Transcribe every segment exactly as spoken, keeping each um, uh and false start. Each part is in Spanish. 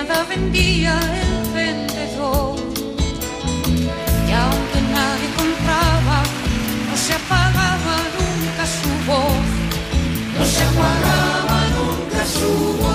nada vendía el vendedor. Y aunque nadie compraba, no se apagaba nunca su voz. No se apagaba nunca su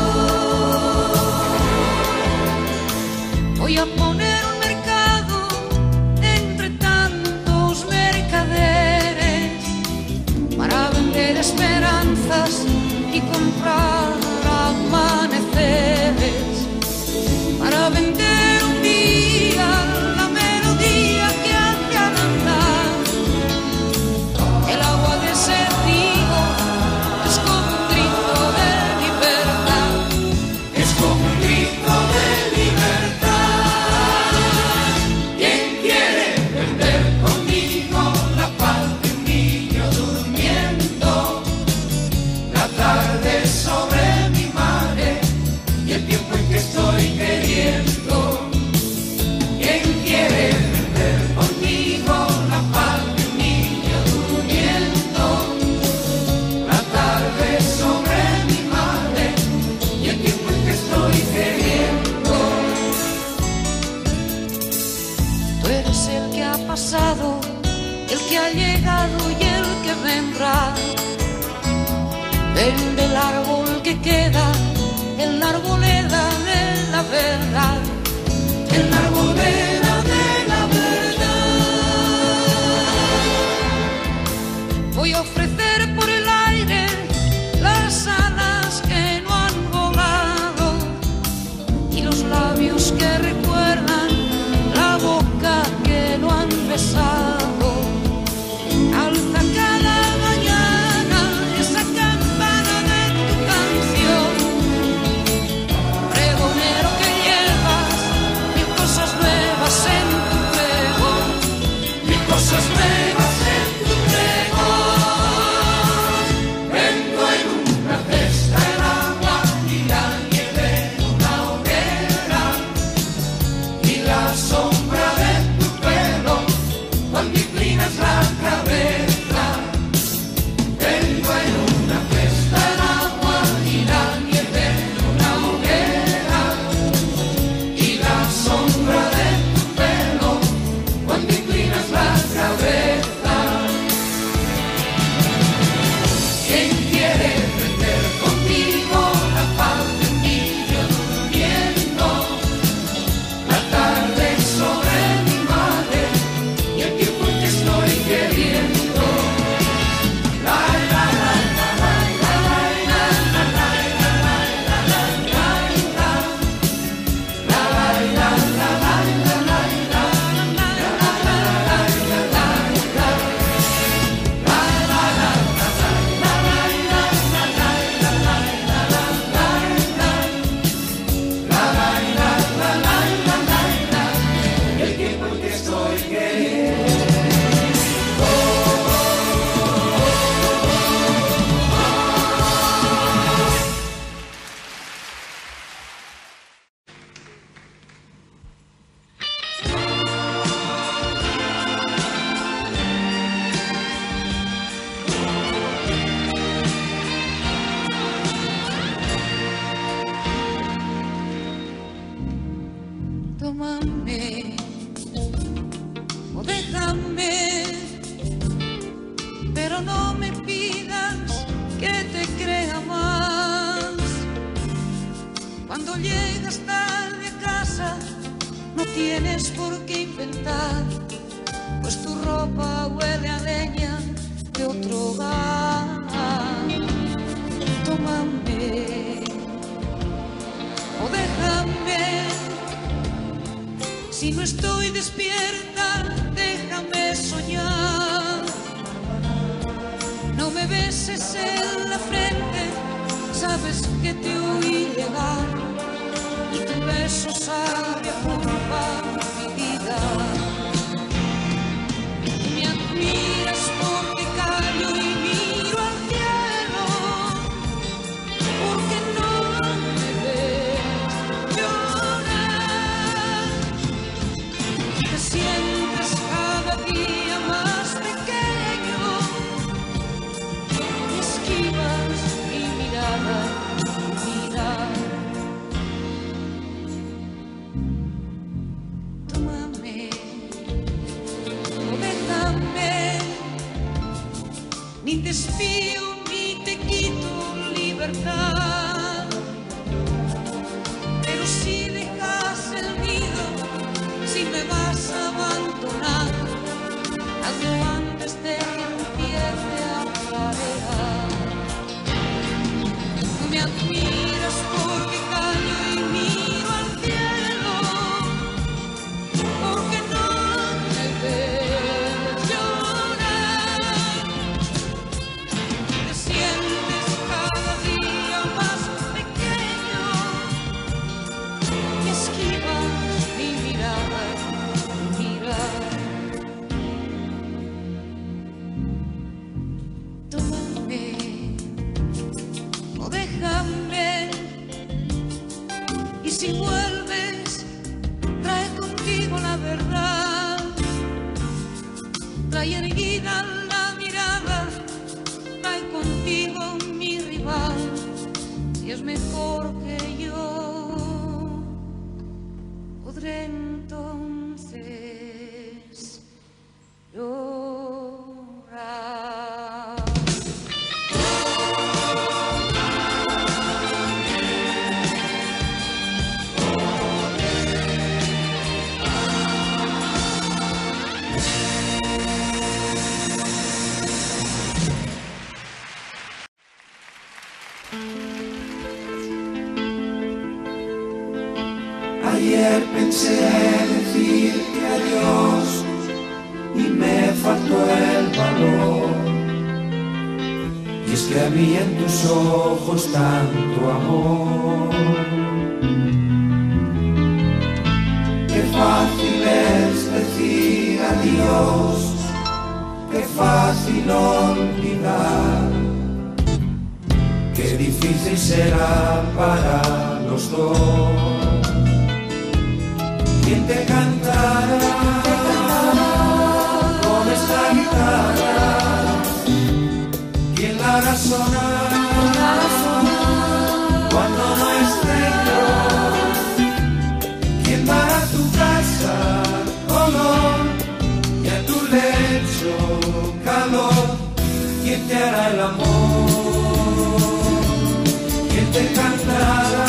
voz. Voy a poner un mercado entre tantos mercaderes para vender esperanzas y comprar amaneceres, para vender un día la melodía que hace al andar. El agua de ese río es como un grito de libertad, es como un grito de libertad. ¿Quién quiere vender conmigo la paz de un niño durmiendo? La tarde sobre mi madre y el tiempo en que estoy queriendo. ¿Quién quiere vender conmigo la paz de un niño durmiendo? La tarde sobre mi madre y el tiempo en que estoy queriendo. Tú eres el que ha pasado, el que ha llegado y el que vendrá. Vende el árbol que queda en la arboleda de la verdad, en la arboleda de la verdad. Voy a ofrecer por el aire las alas que no han volado y los labios que recuerdan la boca que no han besado. Alza cada mañana esa campana de tu canción, pregonero que llevas mil cosas nuevas en tu pregón, mil cosas nuevas en tu pregón. Vengo en una cesta el agua y la nieve en una hoguera y la sombra de tu pelo cuando inclinas la cabeza. Vengo en una cesta el agua y la nieve en una hoguera y la sombra de tu pelo cuando inclinas la cabeza. ¿Quién quiere vender conmigo la paz de un niño durmiendo? La tarde sobre mi madre y el tiempo en que estoy queriendo. La la la la la la la la la la la la la el tiempo en que estoy queriendo. Tómame o déjame, pero no me pidas que te crea más. Cuando llegas tarde a casa no tienes por qué inventar, pues tu ropa huele a leña de otro hogar. Tómame o déjame, si no estoy despierta, déjame soñar. No me beses en la frente, sabes que te oí llegar y tu beso sabe a culpa mi vida. Me admiras porque callo y miro al cielo, porque no me ves llorar. Te sientes cada día más pequeño y esquivas mi mirada, mi mirada. ni te espío, ni te quito libertad. Pero si dejas el nido, si me vas a abandonar, hazlo antes de que empiece a clarear. No me admiras porque callo y miro al cielo, porque no me ves llorar. Te sientes cada día más pequeño y esquivas mi mirada, mi mirada. Tómame o déjame, y si vuelves, trae contigo la verdad. Trae erguida la mirada, trae contigo mi rival. Si es mejor que yo, podré entonces llorar. Ayer pensé decirte adiós y me faltó el valor. Y es que había en tus ojos tanto amor. Qué fácil es decir adiós, qué fácil olvidar. Qué difícil será para los dos. ¿Quién te cantará con esta guitarra? ¿Quién la hará sonar cuando no esté yo? ¿Quién dará a tu casa color y a tu lecho calor? ¿Quién te hará el amor? ¿Quién te cantará?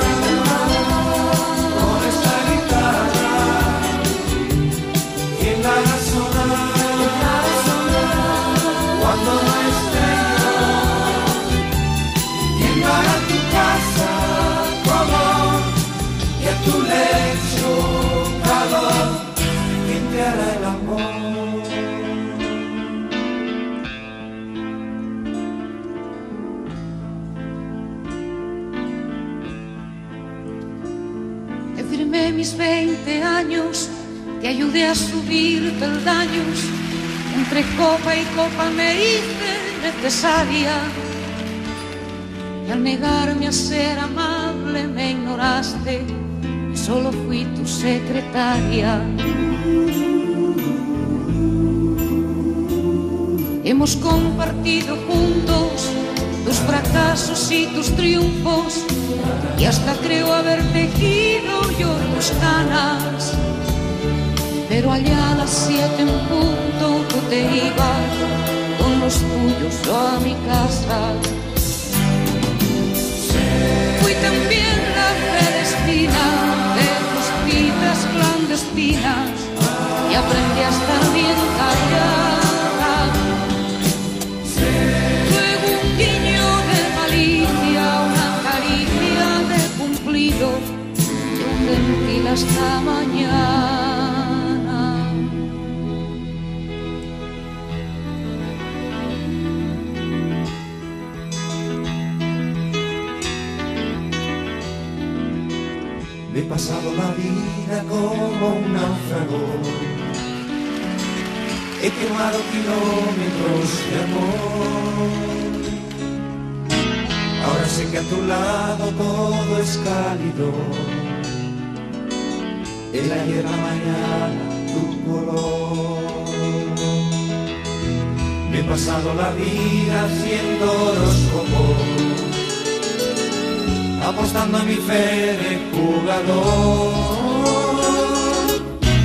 Mis veinte años, te ayudé a subir peldaños, entre copa y copa me hice necesaria, y al negarme a ser amable me ignoraste, y solo fui tu secretaria. Hemos compartido juntos tus fracasos y tus triunfos, y hasta creo haber tejido yo tus ganas. Pero allá a las siete en punto tú te ibas con los tuyos a mi casa. Fui también la Celestina de tus citas clandestinas y aprendí a estar bien callada. Luego un guiño de malicia, una caricia de cumplido, y un gentil hasta mañana. Me he pasado la vida como un náufrago, he quemado kilómetros de amor. Ahora sé que a tu lado todo es cálido, el ayer, la mañana, tu color. Me he pasado la vida haciendo horóscopos, apostando a mi fe de jugador.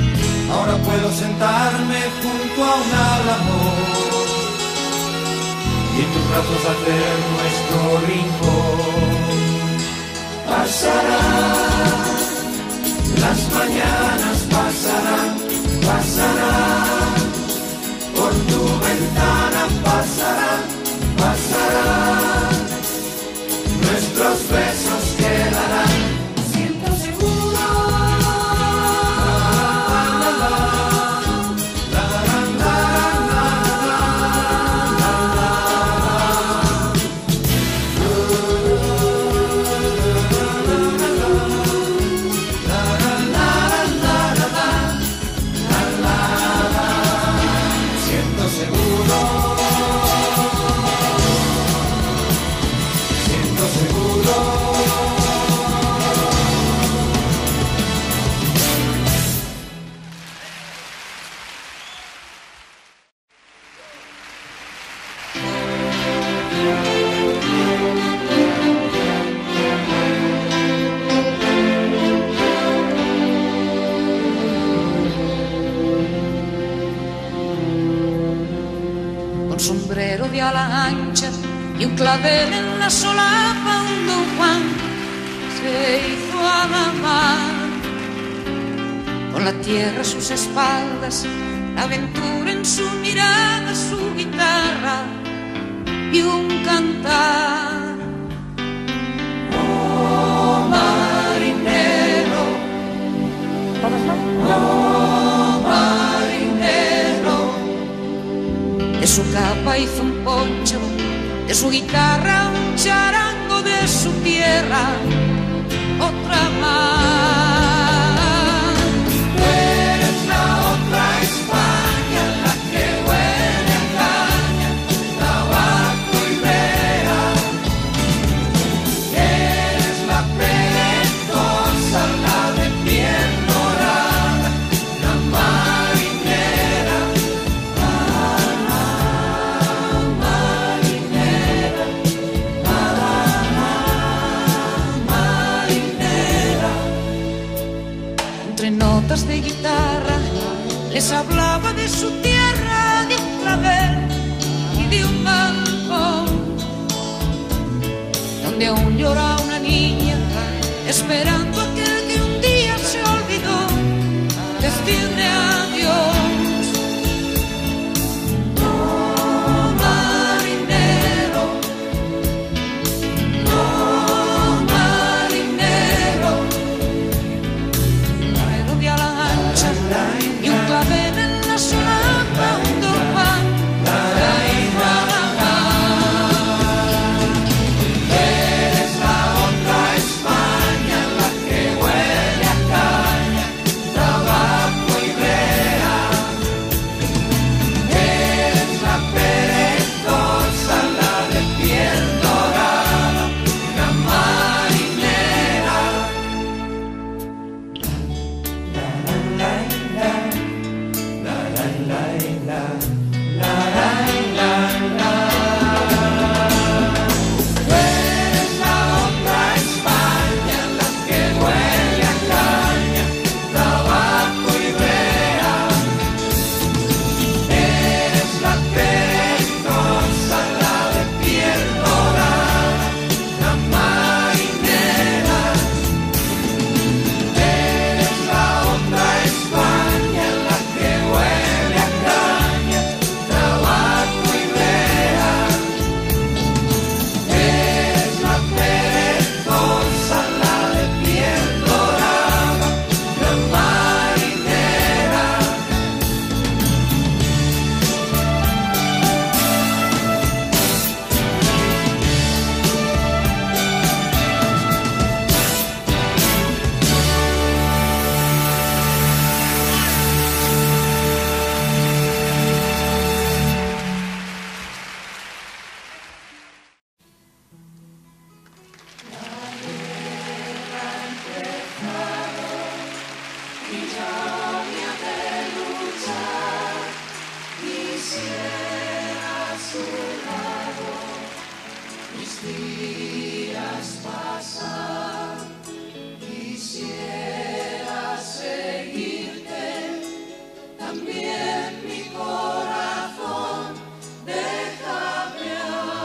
Ahora puedo sentarme junto a un álamo y tus brazos hacer nuestro rincón. Pasarán, las mañanas pasarán, pasarán, por tu ventana pasarán, pasarán, nuestros besos quedarán. Siento seguro. Sombrero de ala ancha y un clavel en la solapa, un Don Juan se hizo a la mar. Con la tierra a sus espaldas, la aventura en su mirada, su guitarra y un cantar. Oh, marinero, oh, marinero. De su capa hizo un poncho, de su guitarra un charango, de su tierra otra más. Tú eres la otra España, la que huele a caña, tabaco y brea. Eres la perezosa, la de piel dorada, la marinera. De guitarra les hablaba de su tierra, de un clavel y de un balcón, donde aún llora una niña esperando a aquel que un día se olvidó decirle adiós. Oh, marinero, oh, marinero, y un clavel en la solapa, un Don Juan se hizo a la mar. Eres la otra España, la que huele a caña, tabaco y brea. Eres la perezosa, la de piel dorada, la marinera. También mi corazón, déjame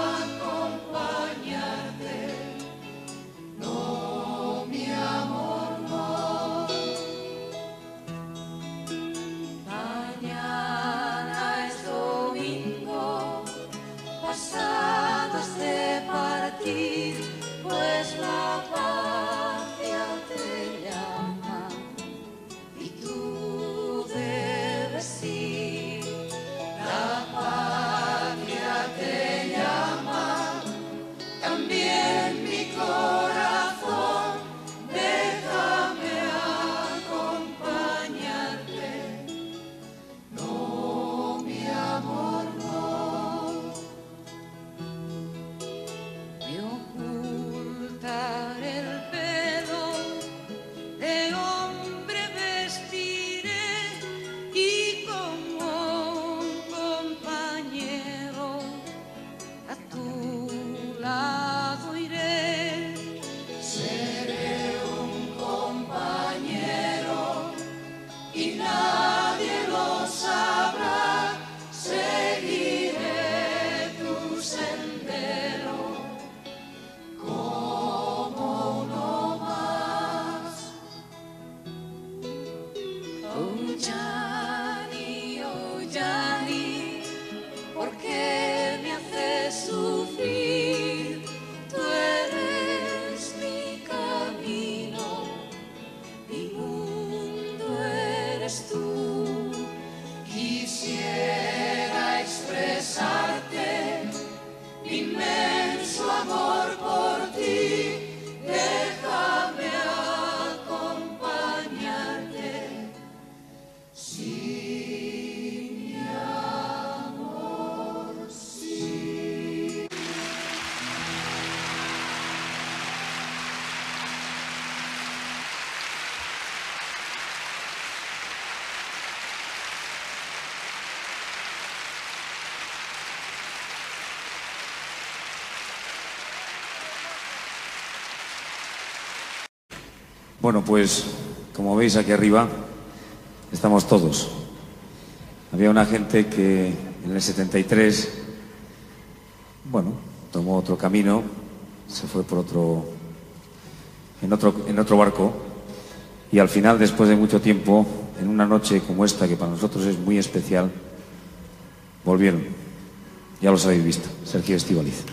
Bueno, pues, como veis aquí arriba, estamos todos. Había una gente que en el setenta y tres, bueno, tomó otro camino, se fue por otro, en otro, en otro barco, y al final, después de mucho tiempo, en una noche como esta, que para nosotros es muy especial, volvieron. Ya los habéis visto, Sergio Estíbaliz.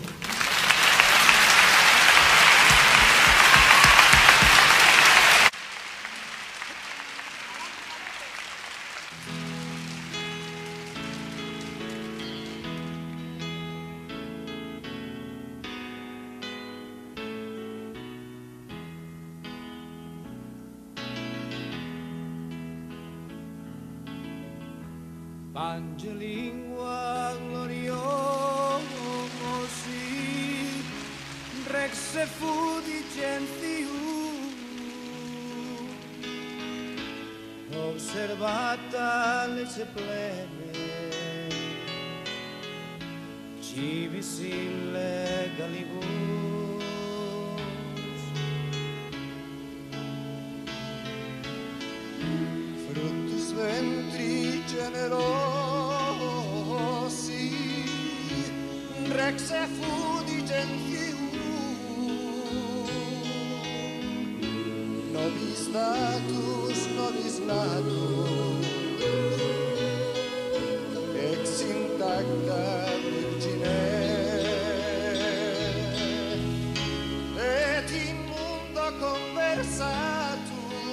Angelingua gloriosi rex effudigentium observata lece plebe civis ille galibus fructus ventri generosi rex effudigentium nobis natus nobis natus ex intacta virgine et in mundo conversatus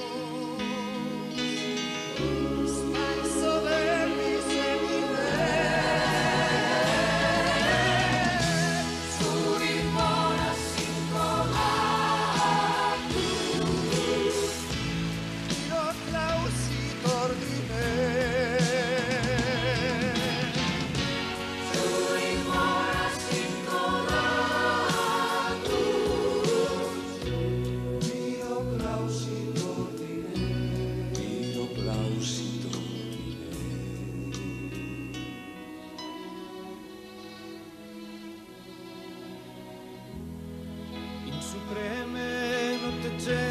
supreme notte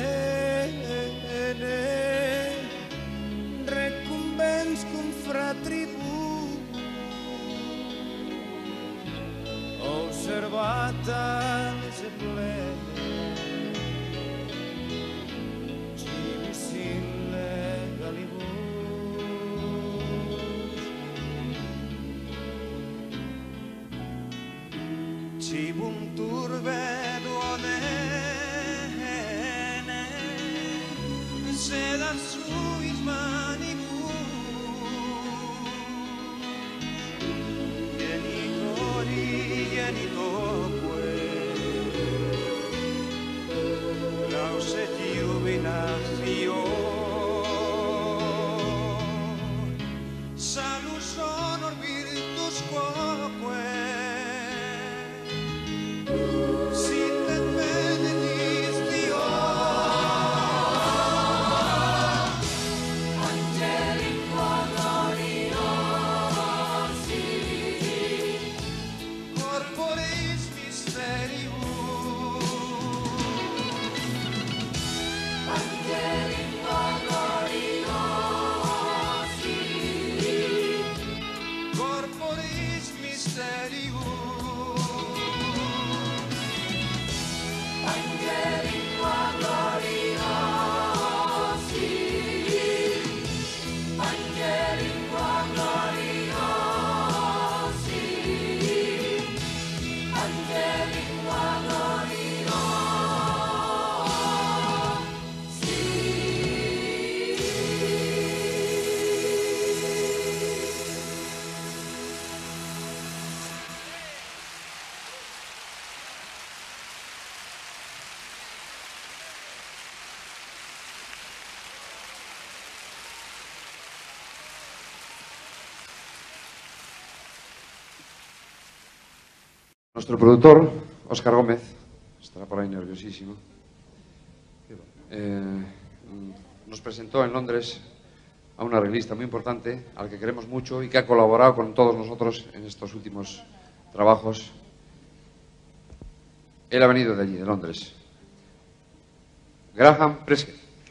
gene recumbens cum fratribus observata lece plebe civis ille galibus cibum turbe seda suis manibus genitori genitoque lauset iubinatio salus honor virtus quoque Nuestro productor, Óscar Gómez, estará por ahí nerviosísimo, eh, nos presentó en Londres a un arreglista muy importante, al que queremos mucho y que ha colaborado con todos nosotros en estos últimos trabajos. Él ha venido de allí, de Londres. Graham Prescott.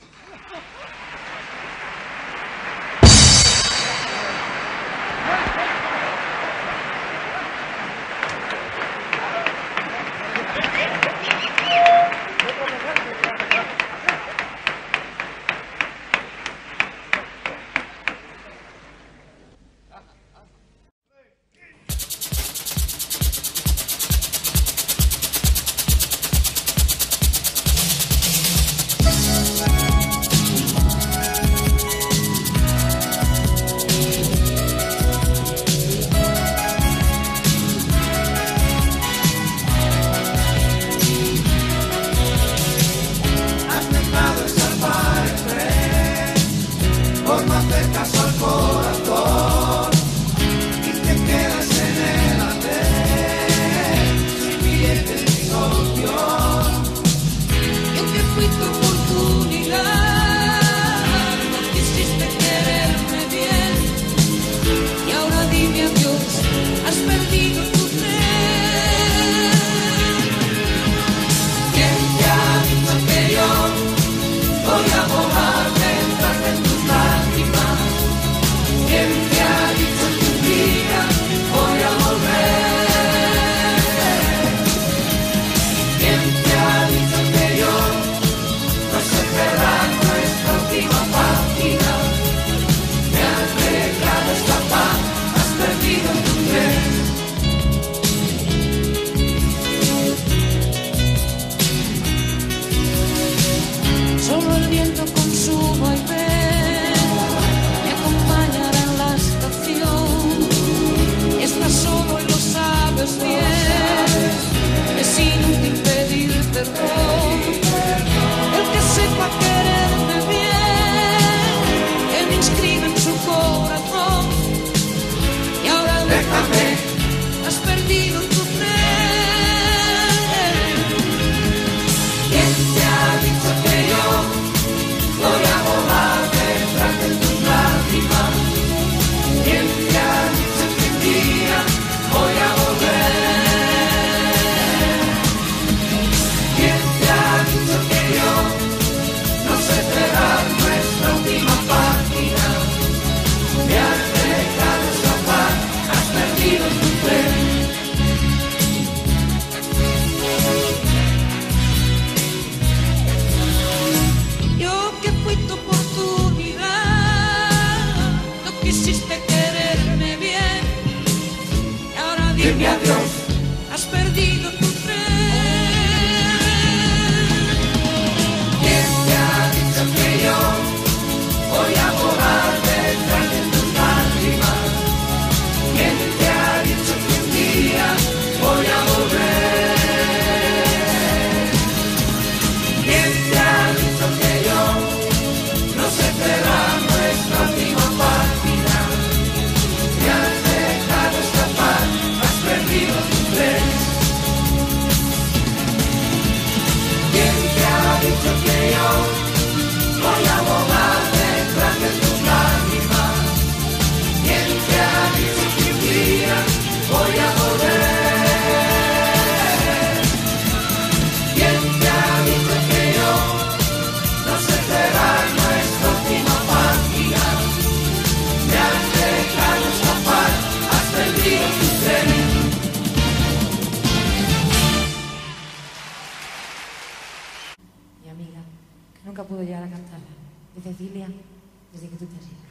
puedo llegar a cantarla. De Cecilia, desde que tú te has ido.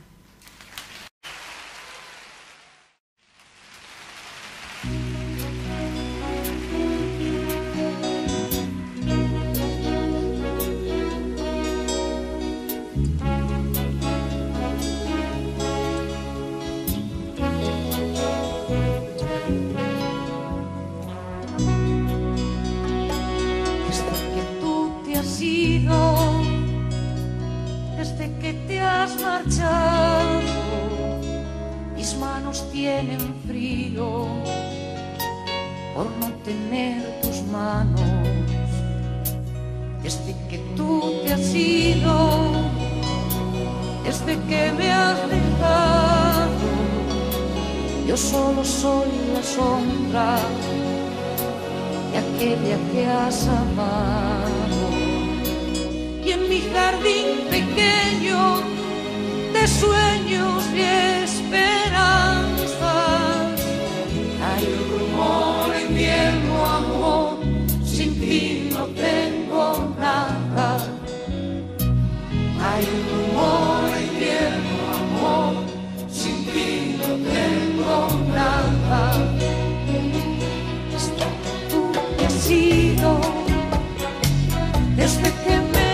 Desde que te has marchado, mis manos tienen frío por no tener tus manos. Desde que tú te has ido, desde que me has dejado, yo solo soy la sombra de aquella que has amado. Y en mi jardín pequeño de sueños y esperanzas hay un rumor en invierno, amor, sin ti no tengo nada. Hay un rumor en invierno, amor, sin ti no tengo nada. Desde que tú te has ido, desde que me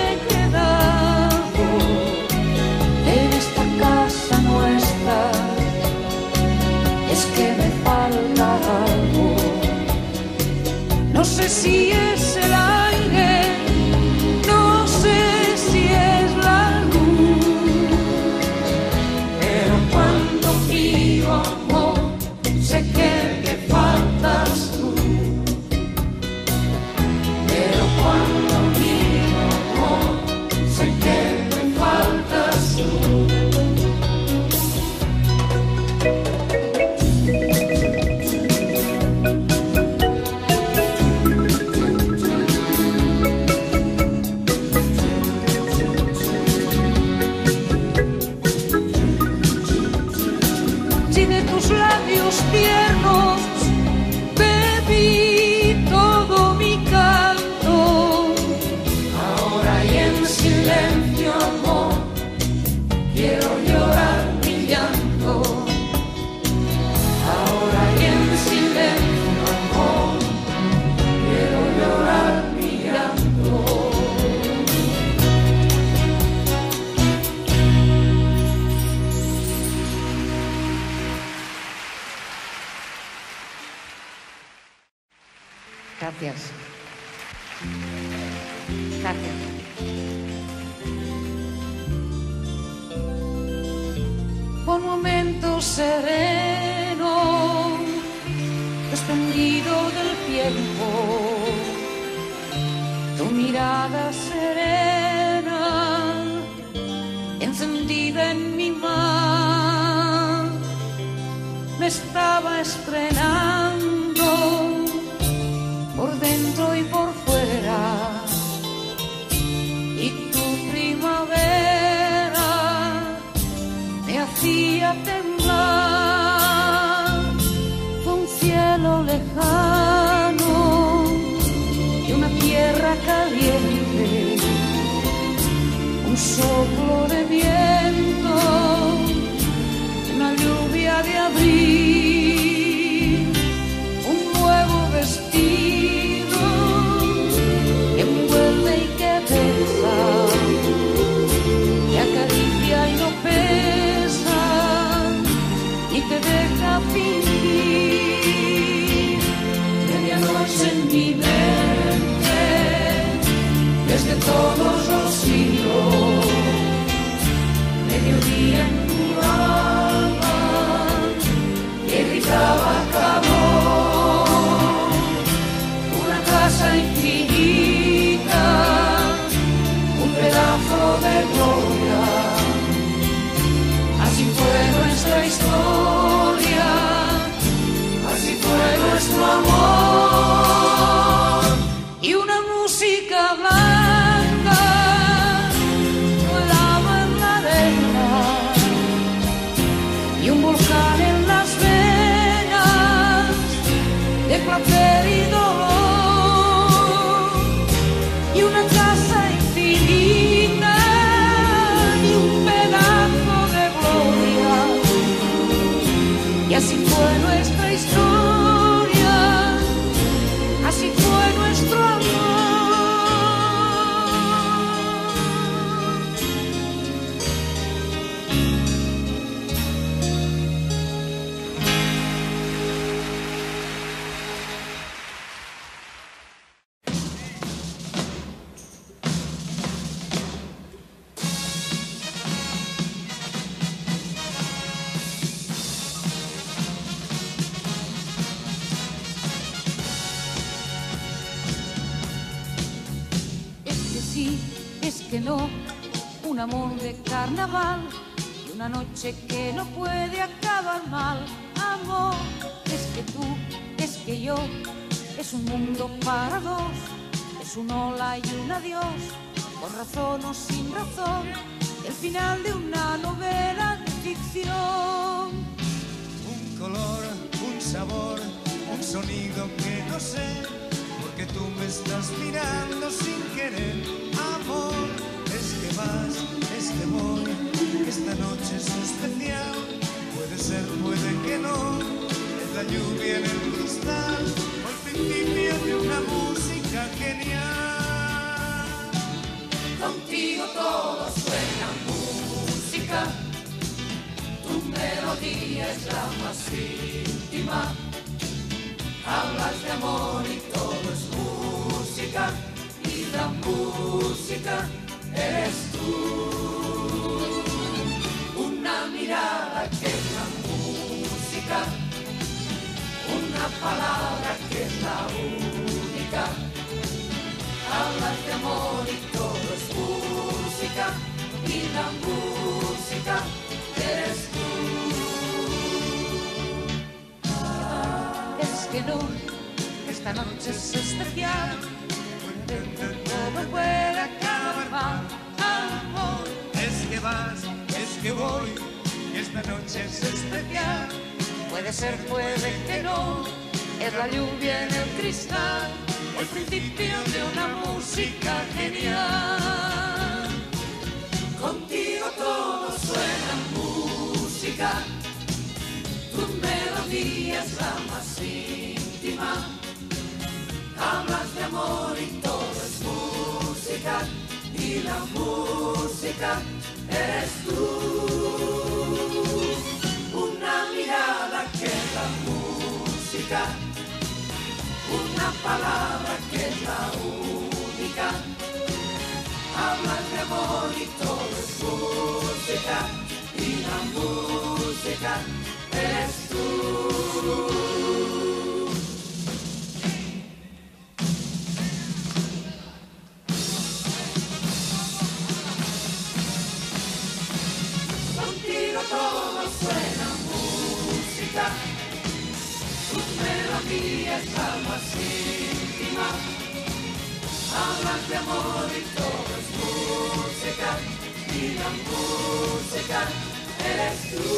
en esta casa nuestra, es que me falta algo. No sé si es el aire, no sé si es la luz, pero cuando pido amor, sé que me faltas tú. Pero cuando pido amor, sé que me faltas tú. Si de tus labios tiernos bebí todo mi canto, ahora y en silencio, amor, quiero llorar mi llanto. Ahora y en silencio, amor, quiero llorar mi llanto. Gracias. Gracias. Por momentos sereno, desprendido del tiempo, tu mirada serena, encendida en mi mar, me estaba estrenando por dentro y por fuera, y tu primavera me hacía temblar. Fue un cielo lejano y una tierra caliente, un soplo de viento, una lluvia de abril, un nuevo vestido que envuelve y que besa, que acaricia y no pesa, y te deja fingir. Medianoche en mi mente, desde todos los siglos, mediodía en tu alma, que gritaba amor, una casa infinita, un pedazo de gloria. Así fue nuestra historia, así fue nuestro amor. Y una música blanca volaba en la arena, y un volcán en las venas de placer y dolor, y una casa infinita, la historia, así fue nuestro amor. Es que no, un amor de carnaval y una noche que no puede acabar mal. Amor, es que tú, es que yo, es un mundo para dos, es un hola y un adiós, con razón o sin razón, el final de una novela de ficción. Un color, un sabor, un sonido que no sé, porque tú me estás mirando sin querer. Amor, es que vas, es que voy, esta noche es especial. Puede ser, puede que no, es la lluvia en el cristal, o el principio de una música genial. Contigo todo suena música, tu melodía es la más íntima. Hablas de amor y todo es música, y la música eres tú. Una mirada que es la música, una palabra que es la única. Hablas de amor y todo es música, y la música eres tú. Es que no, esta noche es especial, todo puede acabar mal. Amor, Es que vas, es que voy, esta noche es especial. puede ser, puede que no, es la lluvia en el cristal, el principio de una música genial. Contigo todo suena música, tu melodía es la más íntima. Hablas de amor y todo es música, y la música eres tú. Una mirada que es la música, una palabra que es la única. Hablas de amor y todo es música, y la música eres tú. Contigo todo suena música, tu melodía es la más íntima. Hablas de amor y todo es música, y la música eres tú.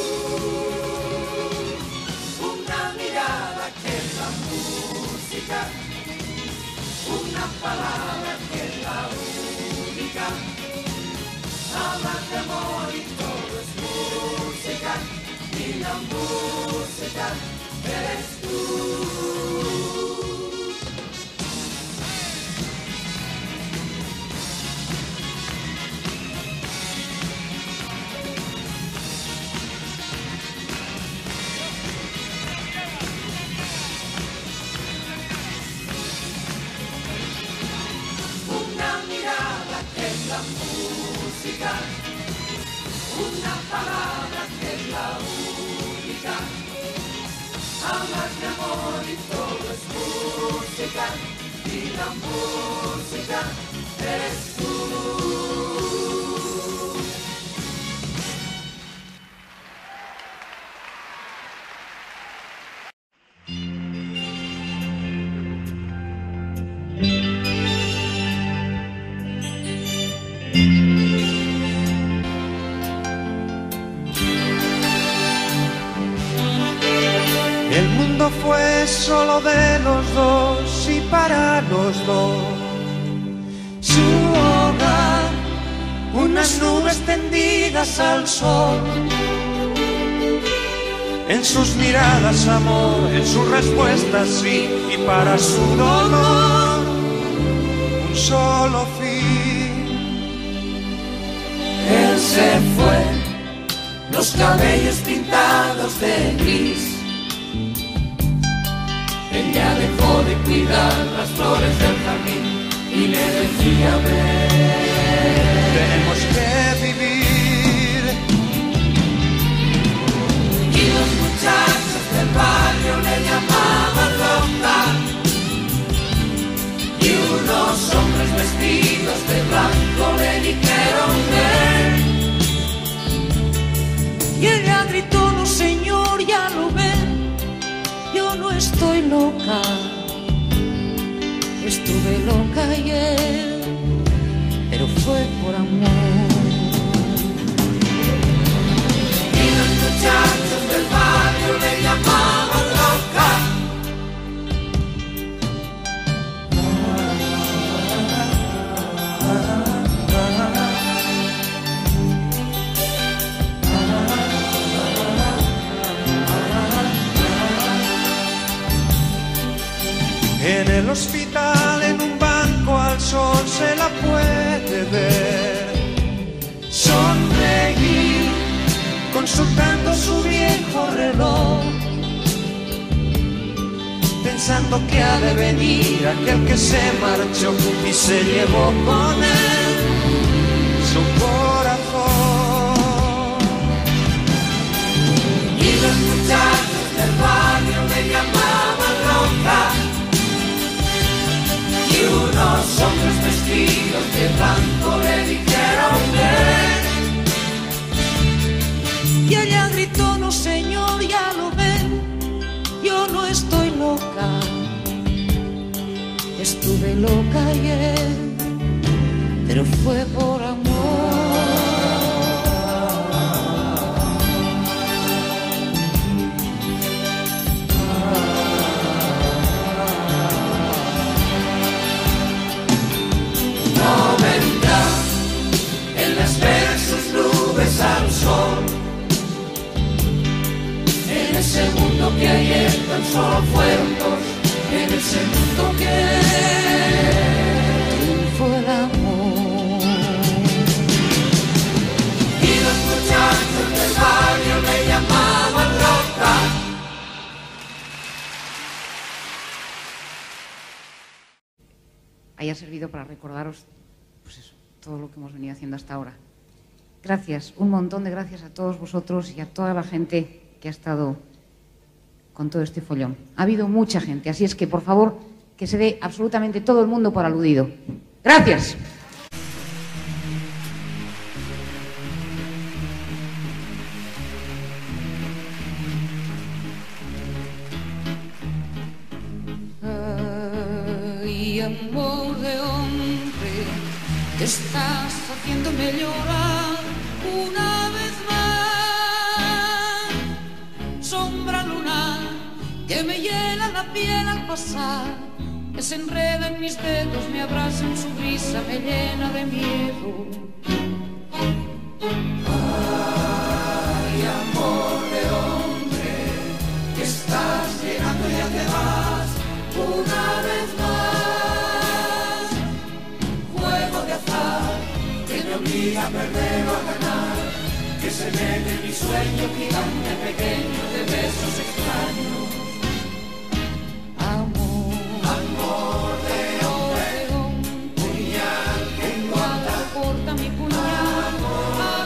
Una mirada que es la música, una palabra que es la única. Hablas de amor y todo es música, y la música eres tú. Música, una palabra que es la única. Hablas de amor y todo es música, y la música eres tú. El mundo fue solo de los dos y para los dos. Su hogar, unas nubes tendidas al sol. En sus miradas amor, en sus respuestas sí, y para su dolor un solo fin. Él se fue, los cabellos pintados de gris. Ella dejó de cuidar las flores del jardín y le decía ven. Tenemos que vivir. Y los muchachos del barrio le llamaban loca. Y unos hombres vestidos de blanco le dijeron ven. Y ella gritó, no señor, ya lo ven, yo no estoy loca, estuve loca ayer, pero fue por amor. Y los muchachos del barrio le llamaban loca. En el hospital, en un banco al sol se la puede ver sonreír, consultando su viejo reloj, pensando que ha de venir aquel que se marchó y se llevó con él su corazón. Y los muchachos del barrio le llamaban loca. Y unos hombres vestidos de blanco le dijeron ven. Y ella gritó, no señor, ya lo ven, yo no estoy loca, estuve loca ayer, pero fue por amor. No vendrá, él la espera en sus nubes al sol. En el segundo que ayer tan solo fueron dos, en el segundo que Fue el amor. y los muchachos del barrio le llamaban loca. Haya servido para recordaros, pues eso, todo lo que hemos venido haciendo hasta ahora. Gracias, un montón de gracias a todos vosotros y a toda la gente que ha estado con todo este follón. Ha habido mucha gente, así es que, por favor, que se dé absolutamente todo el mundo por aludido. ¡Gracias! Ay, amor de hombre, que estás haciéndome llorar una vez más. Sombra lunar que me hiela la piel al pasar, que se enreda en mis dedos, me abraza en su brisa, me llena de miedo. Ay, amor de hombre, que estás llegando y ya te vas una vez más. Juego de azar que me obliga a perder o a ganar, que se mete en mi sueño gigante pequeño de besos extraños. Amor, Amor de hombre, puñal que corta, corta mi puñal, amor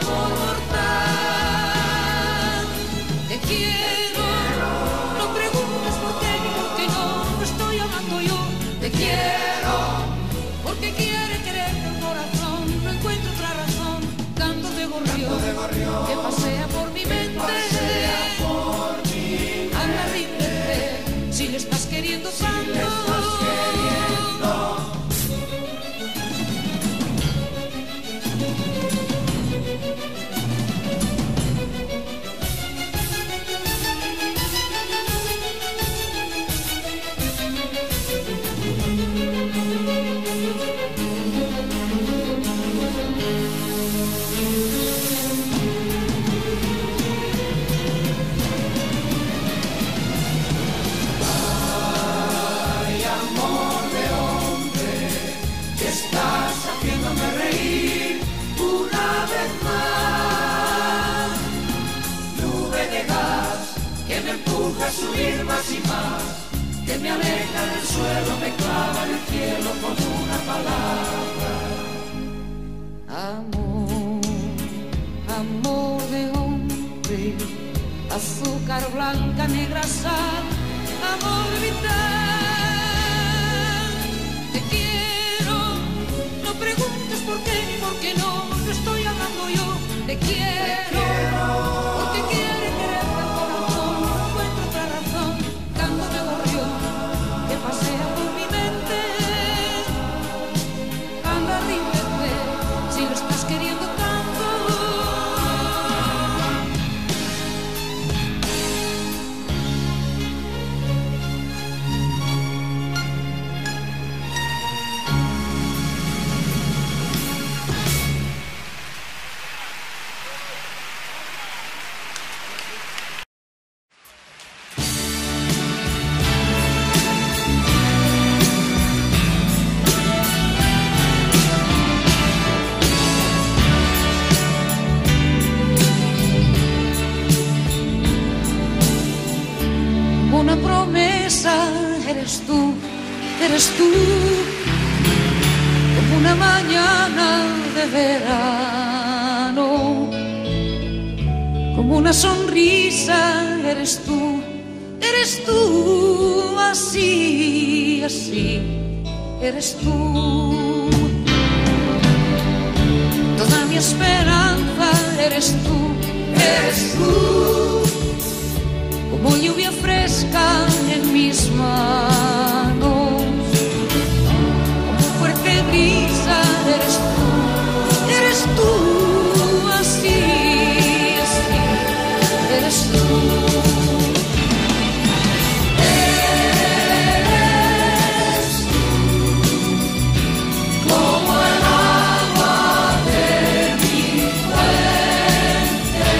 mortal. Te quiero, no preguntes por qué ni por qué no, no estoy amando yo. Te quiero, porque quiere quererte el corazón, no encuentro otra razón, canto de gorrión, que pasea por mi mente. Anda, ríndete, si le estás queriendo tanto. subir más y más, que me aleja del suelo, me clava en el cielo con una palabra. Amor, amor de hombre, azúcar blanca, negra sal, amor vital. Te quiero, no preguntes por qué ni por qué no, no estoy hablando yo. Te quiero, porque quiere quererte el corazón, no encuentro otra razón, canto de gorrión que pasea por mi mente. Anda, ríndete, si lo estás queriendo tanto. Una promesa eres tú, eres tú, como una mañana de verano, como una sonrisa eres tú, eres tú, así, así, eres tú. Toda mi esperanza eres tú, eres tú. Como lluvia fresca en mis manos, como fuerte brisa eres tú, eres tú, así, así, eres tú. Eres tú, como el agua de mi fuente.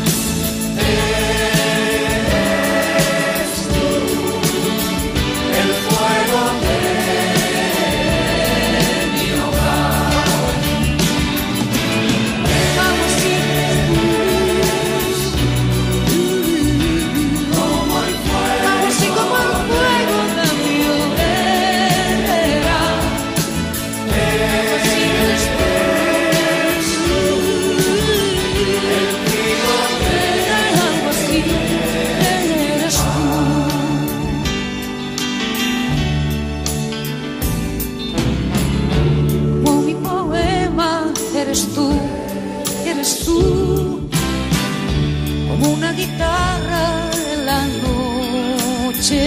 Eres tú, eres tú, como una guitarra en la noche.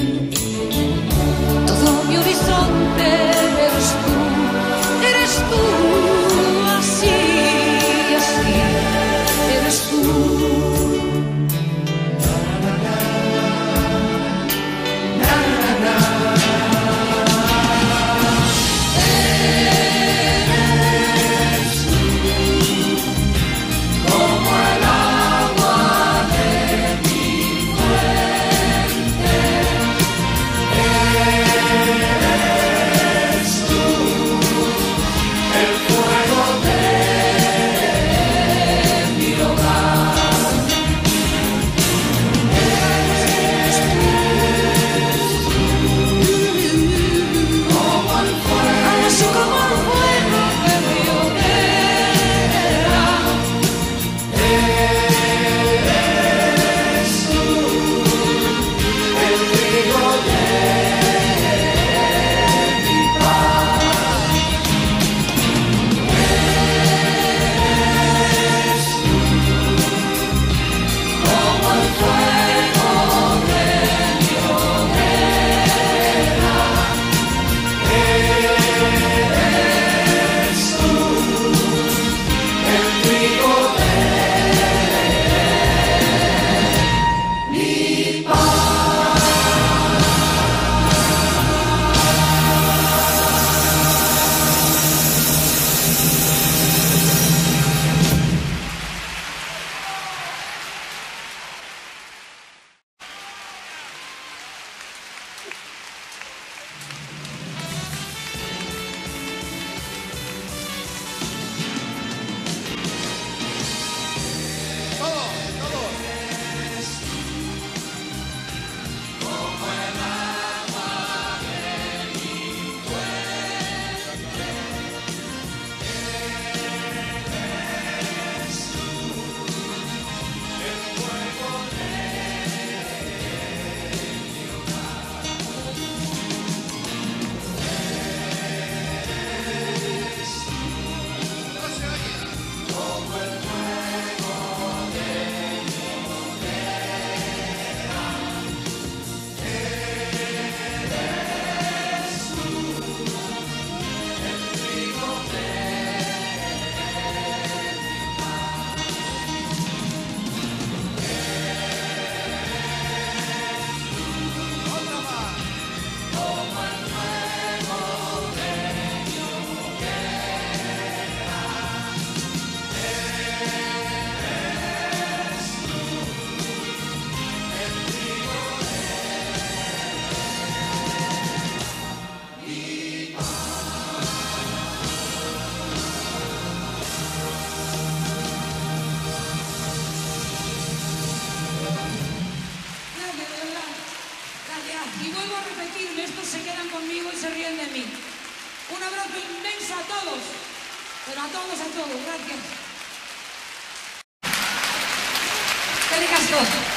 Todo mi horizonte eres tú, eres tú, así, así, eres tú. Como el agua de conmigo y se ríen de mí. Un abrazo inmenso a todos, pero a todos, a todos. Gracias. ¡Qué ricasco!